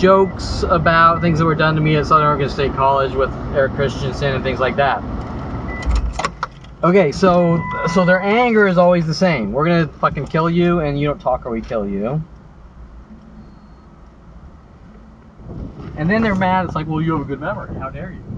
jokes about things that were done to me at Southern Oregon State College with Eric Christensen and things like that. Okay, so their anger is always the same. We're gonna fucking kill you, and you don't talk or we kill you. And then they're mad. It's like, well, you have a good memory. How dare you?